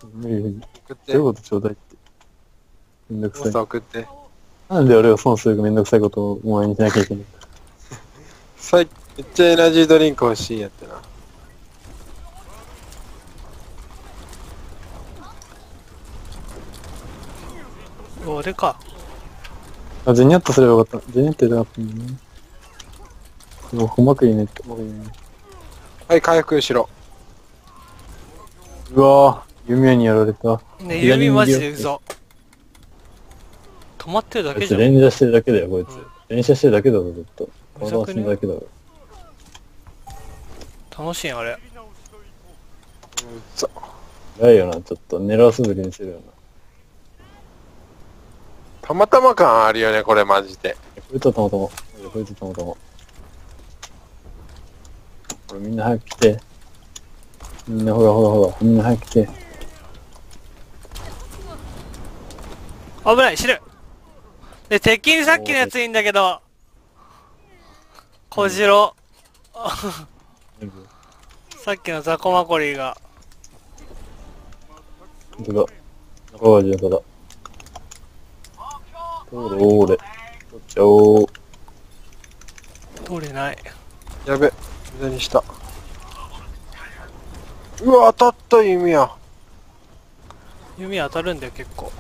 無理無理。 送って。 どういうことちょうだいって。めんどくさい。 モンスター送って。 なんで俺が損するめんどくさいことをお前にしなきゃいけない。 めっちゃエナジードリンク欲しいんやってな。 俺か。 あ、ジェニアットすればよかった。ジェニアットやりたかったんだよね。もう、うまくいいねって。うまくいいね。 はい、回復しろ。 うわぁ、弓矢にやられた。 ね、弓マジで嘘。止まってるだこいけじゃん。 つ連射してるだけだよ、こいつ。 うん連射してるだけだぞ、ずっと。 無体は死策ねぬだけだろ。 楽しいんあれ。 そう。 偉いよな、ちょっと。狙わすずりにしてるよな。 たまたま感あるよね、これマジで。 こいつはたまたま。こいつたまたま。これみんな早く来て。みんなほらほらほら。みんな早く来て。 危ない、死ぬ。で、敵にさっきのやついいんだけど、小次郎。さっきのザコマコリーが。 ほんとだ。中川巡査だ。通れ、おーれ。取っちゃおう。 通れない。 やべ、無駄にした。うわ、当たった弓や。 弓当たるんだよ、結構。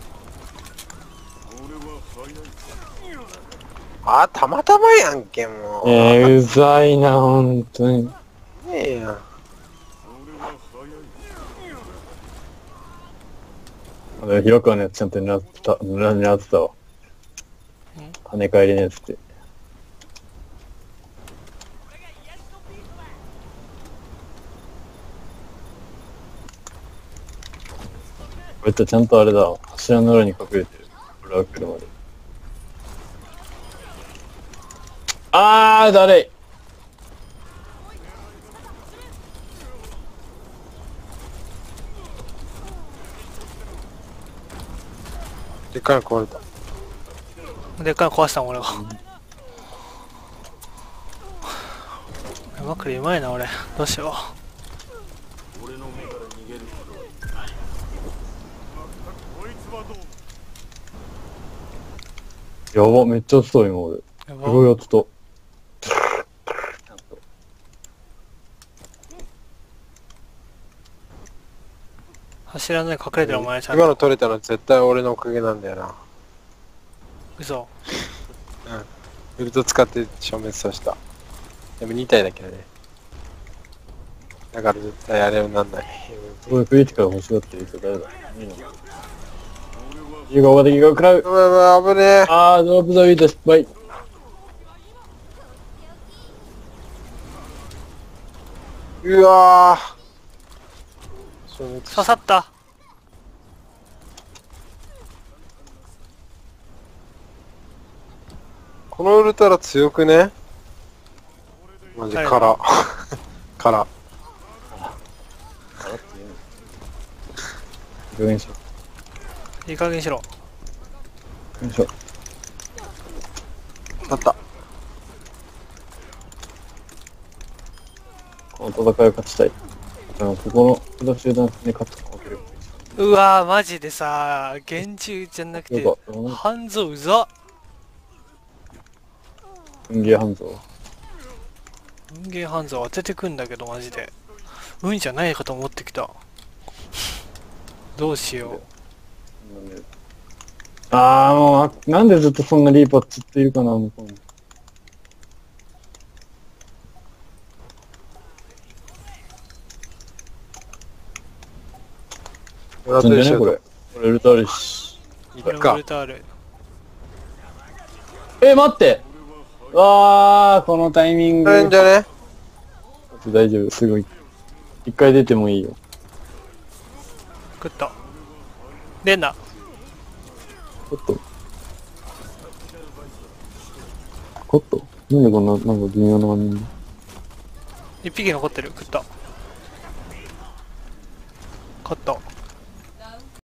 あ、たまたまやんけ、もう。 うざいな、ほんとに。 ねえやん。 広川のやつちゃんと狙ってたわ。跳ね返りのやつって。こいつちゃんとあれだわ。柱の裏に隠れてる。俺は来るまで。だれい。 でっかいの壊れた。 でっかいの壊したん俺が。マクリうまいな俺。どうしよやば、めっちゃ落ちた今俺。 う。やすばごい落ちた。 柱の上に隠れてるお前ちゃんと。 今の取れたの絶対俺のおかげなんだよな。 嘘。 ウルト使って消滅させた。でも2体だけどね。だから絶対あれはなんない。 すごいクリティカル欲しがってる人誰だいいの自由が敵が食らう。 うわうわ、危ねえ。 ドロップザウィート失敗。 うわぁ。 刺さった。 このウルトラ強くねマジから。から。 いい加減にしろ。 いい加減にしろ。 よいしょ。 当たった。 この戦いを勝ちたい。ここの集団に勝つか負けるか。 うわーマジでさ、厳重じゃなくて半蔵うざっ。 運ゲー半蔵。 運ゲー半蔵当ててくんだけどマジで運じゃないかと思ってきた。どうしよもうなんでずっとそんなリーパーずっといるかな向こうに。 俺はなんでねこれ。 と一緒だ。 これウルトラあるし。 う。 これかウルトある。 待って。このタイミング。 あれんじゃね大丈夫、すぐ一回出てもいいよ。 食った。出んな。 コットコットなんでこんな、なんか微妙な感じ。 一匹残ってる。食った。カット。